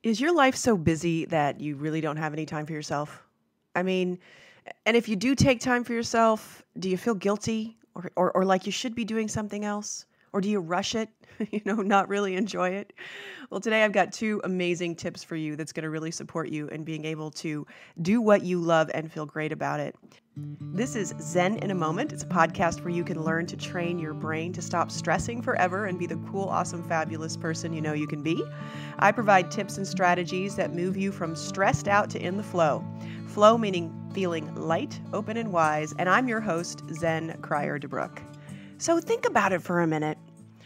Is your life so busy that you really don't have any time for yourself? I mean, and if you do take time for yourself, do you feel guilty or like you should be doing something else? Or do you rush it, not really enjoy it? Well, today I've got two amazing tips for you that's going to really support you in being able to do what you love and feel great about it. This is Zen in a Moment. It's a podcast where you can learn to train your brain to stop stressing forever and be the cool, awesome, fabulous person you know you can be. I provide tips and strategies that move you from stressed out to in the flow. Flow meaning feeling light, open, and wise. And I'm your host, Zen Cryer DeBrook. So think about it for a minute.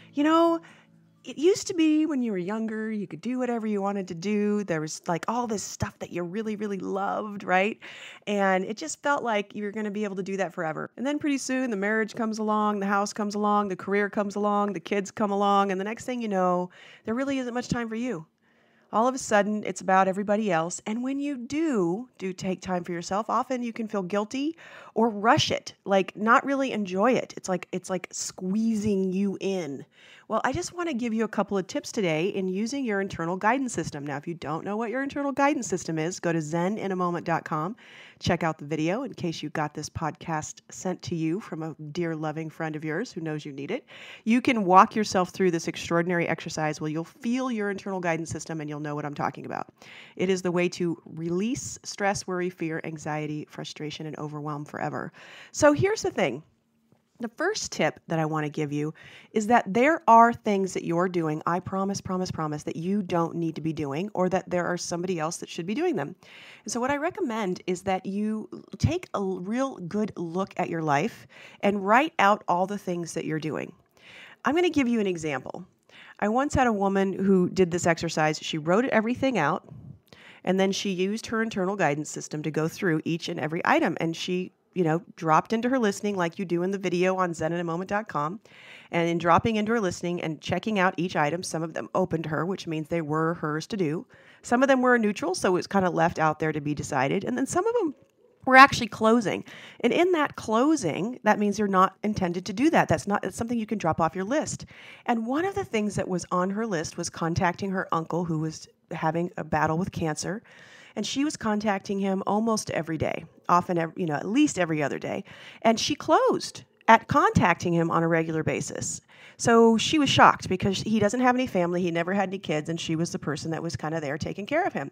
It used to be when you were younger, you could do whatever you wanted to do. There was like all this stuff that you really, really loved, right? And it just felt like you were going to be able to do that forever. And then pretty soon the marriage comes along, the house comes along, the career comes along, the kids come along, and the next thing you know, there really isn't much time for you. All of a sudden, it's about everybody else. And when you do take time for yourself, often you can feel guilty or rush it, like not really enjoy it. It's like squeezing you in. Well, I just want to give you a couple of tips today in using your internal guidance system. Now, if you don't know what your internal guidance system is, go to zeninamoment.com. Check out the video in case you got this podcast sent to you from a dear loving friend of yours who knows you need it. You can walk yourself through this extraordinary exercise where you'll feel your internal guidance system and you'll know what I'm talking about. It is the way to release stress, worry, fear, anxiety, frustration, and overwhelm forever. So here's the thing. The first tip that I want to give you is that there are things that you're doing, I promise, that you don't need to be doing, or that there are somebody else that should be doing them. And so what I recommend is that you take a real good look at your life and write out all the things that you're doing. I'm going to give you an example. I once had a woman who did this exercise. She wrote everything out, and then she used her internal guidance system to go through each and every item, and she dropped into her listening like you do in the video on zeninamoment.com. And in dropping into her listening and checking out each item, some of them opened her, which means they were hers to do. Some of them were neutral, so it was kind of left out there to be decided. And then some of them were actually closing. And in that closing, that means you're not intended to do that. That's something you can drop off your list. And one of the things that was on her list was contacting her uncle who was having a battle with cancer. And she was contacting him almost every day, often, at least every other day. And she closed at contacting him on a regular basis. So she was shocked because he doesn't have any family. He never had any kids. And she was the person that was kind of there taking care of him.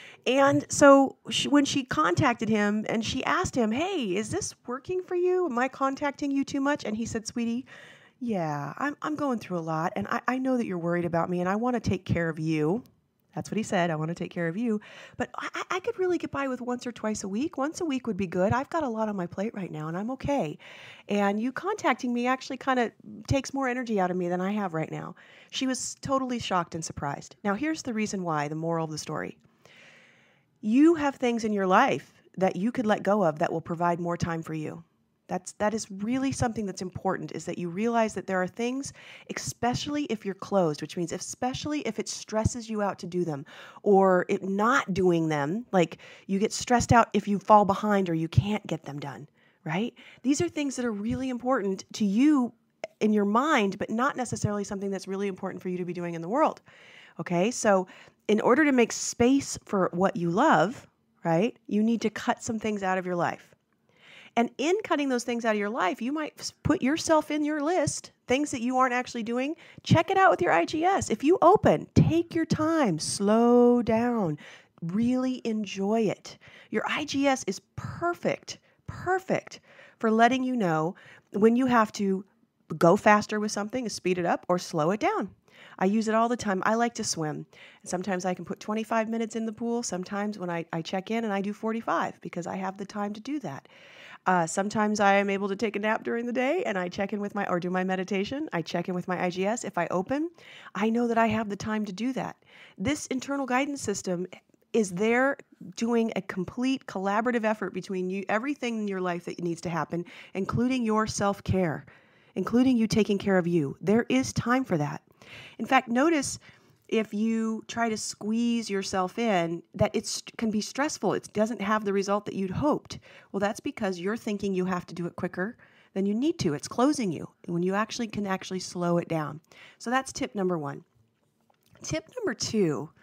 And so when she contacted him and she asked him, hey, is this working for you? Am I contacting you too much? And he said, sweetie, yeah, I'm going through a lot. And I know that you're worried about me and I want to take care of you. That's what he said. I want to take care of you. But I could really get by with once or twice a week. Once a week would be good. I've got a lot on my plate right now, and I'm okay. And you contacting me actually kind of takes more energy out of me than I have right now. She was totally shocked and surprised. Now, here's the reason why, the moral of the story. You have things in your life that you could let go of that will provide more time for you. That is really something that's important, is that you realize that there are things, especially if you're closed, which means especially if it stresses you out to do them, or if not doing them, like you get stressed out if you fall behind or you can't get them done, right? These are things that are really important to you in your mind, but not necessarily something that's really important for you to be doing in the world, okay? So in order to make space for what you love, right, you need to cut some things out of your life. And in cutting those things out of your life, you might put yourself in your list, things that you aren't actually doing. Check it out with your IGS. If you open, take your time, slow down, really enjoy it. Your IGS is perfect for letting you know when you have to go faster with something, speed it up, or slow it down. I use it all the time. I like to swim. And sometimes I can put 25 minutes in the pool. Sometimes when I check in and I do 45 because I have the time to do that. Sometimes I am able to take a nap during the day and I check in with or do my meditation. I check in with my IGS. If I open, I know that I have the time to do that. This internal guidance system is there doing a complete collaborative effort between you, everything in your life that needs to happen, including your self-care, including you taking care of you. There is time for that. In fact, notice if you try to squeeze yourself in, that it can be stressful. It doesn't have the result that you'd hoped. Well, that's because you're thinking you have to do it quicker than you need to. It's closing you when you can slow it down. So that's tip number one. Tip number two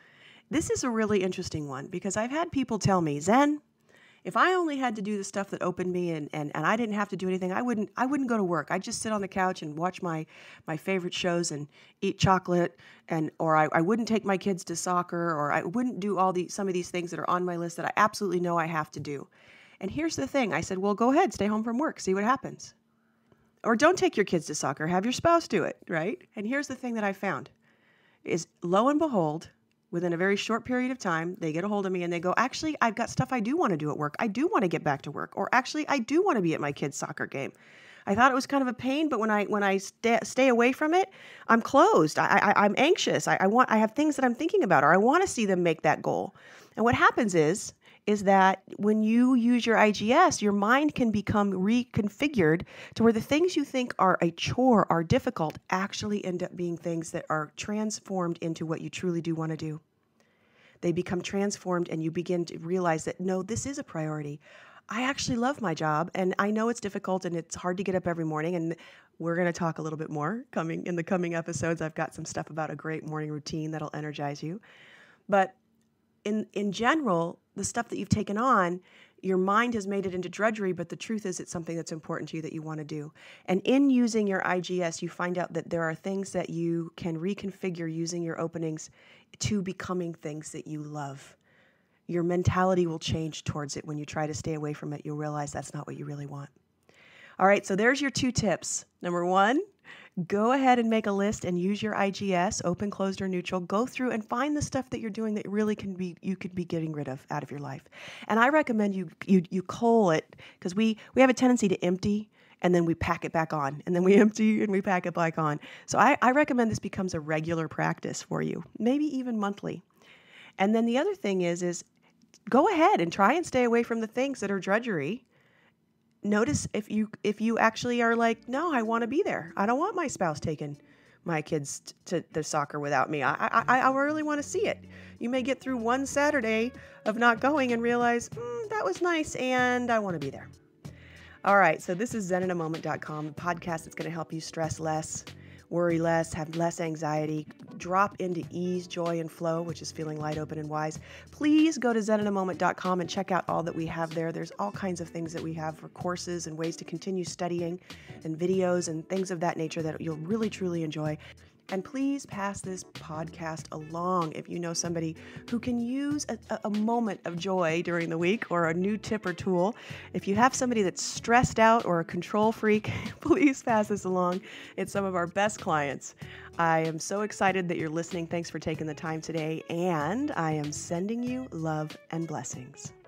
This is a really interesting one because I've had people tell me, Zen, if I only had to do the stuff that opened me and I didn't have to do anything, I wouldn't go to work. I'd just sit on the couch and watch my favorite shows and eat chocolate, or I wouldn't take my kids to soccer, or I wouldn't do some of these things that are on my list that I absolutely know I have to do. And here's the thing. I said, well, go ahead, stay home from work, see what happens. Or don't take your kids to soccer, have your spouse do it, right? And here's the thing that I found is, lo and behold, within a very short period of time, they get a hold of me and they go, actually, I've got stuff I do want to do at work. I do want to get back to work. Or actually, I do want to be at my kid's soccer game. I thought it was kind of a pain, but when I stay away from it, I'm closed. I'm anxious. I have things that I'm thinking about, or I want to see them make that goal. And what happens is that when you use your IGS, your mind can become reconfigured to where the things you think are a chore, are difficult, actually end up being things that are transformed into what you truly do want to do. They become transformed and you begin to realize that, no, this is a priority. I actually love my job, and I know it's difficult and it's hard to get up every morning, and we're going to talk a little bit more in the coming episodes. I've got some stuff about a great morning routine that'll energize you. But in general, the stuff that you've taken on, your mind has made it into drudgery, but the truth is it's something that's important to you that you want to do. And in using your IGS, you find out that there are things that you can reconfigure using your openings to becoming things that you love. Your mentality will change towards it. When you try to stay away from it, you'll realize that's not what you really want. All right, so there's your 2 tips. Number 1, go ahead and make a list and use your IGS, open, closed, or neutral. Go through and find the stuff that you're doing that really you could be getting rid of out of your life. And I recommend you cull it, because we have a tendency to empty and then we pack it back on, and then we empty and we pack it back on. So I recommend this becomes a regular practice for you, maybe even monthly. And then the other thing is go ahead and try and stay away from the things that are drudgery. Notice if you actually are like, no, I want to be there. I don't want my spouse taking my kids to the soccer without me. I really want to see it. You may get through one Saturday of not going and realize, that was nice, and I want to be there. All right, so this is ZenInAMoment.com, a podcast that's going to help you stress less, worry less, have less anxiety, drop into ease, joy, and flow, which is feeling light, open, and wise. Please go to ZenInAMoment.com and check out all that we have there. There's all kinds of things that we have for courses and ways to continue studying, and videos and things of that nature that you'll really, truly enjoy. And please pass this podcast along if you know somebody who can use a moment of joy during the week, or a new tip or tool. If you have somebody that's stressed out or a control freak, please pass this along. It's some of our best clients. I am so excited that you're listening. Thanks for taking the time today. And I am sending you love and blessings.